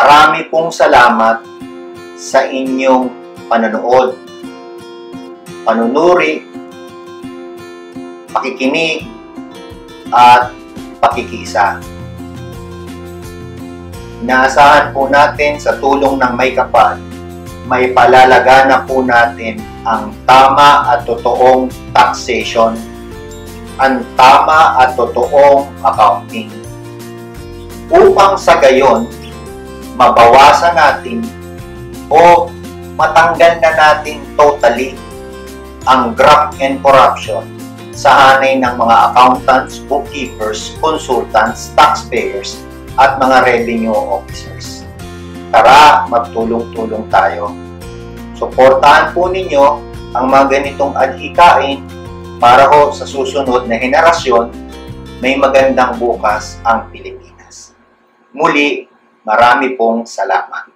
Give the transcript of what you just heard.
Marami pong salamat sa inyong panonood, panunuri, pakikinig, at pakikiisa. Inaasahan po natin sa tulong ng may kapal, may palalagana po natin ang tama at totoong taxation, ang tama at totoong accounting, upang sa gayon mabawasan natin o matanggal na natin totally ang graft and corruption sa hanay ng mga accountants, bookkeepers, consultants, taxpayers, at mga revenue officers. Tara, magtulong-tulong tayo. Suportahan po ninyo ang mga ganitong adhikain para ho sa susunod na henerasyon may magandang bukas ang Pilipinas. Muli, marami pong salamat.